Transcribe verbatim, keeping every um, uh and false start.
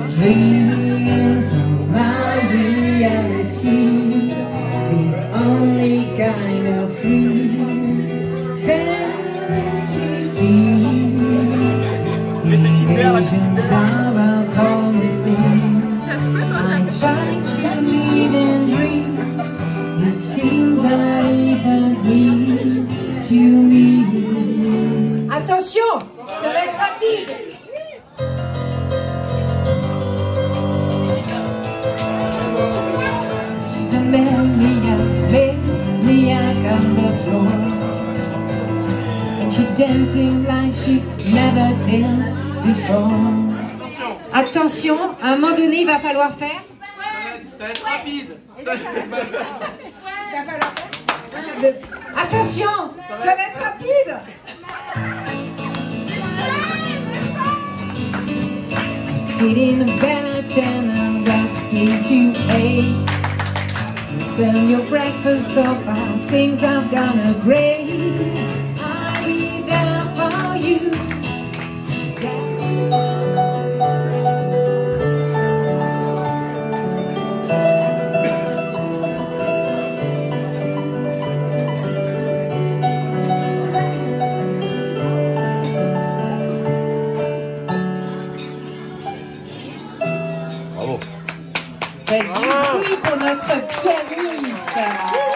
Dreams are my reality, the only kind of true fantasy. Visions are our promises. I try to live in dreams. It seems I even real to me. Attention, ça va être rapide. She's a maniac, maniac on the floor, and she's dancing like she's never danced before. Attention, à un moment donné, il va falloir faire. Ça va être rapide. Ça va falloir faire. Attention, ça va être rapide. Sitting in the bed at ten and got into eight. Burn your breakfast so fast, things have gone great. I'll be there for you. Bravo. Faites du bruit pour notre pianiste.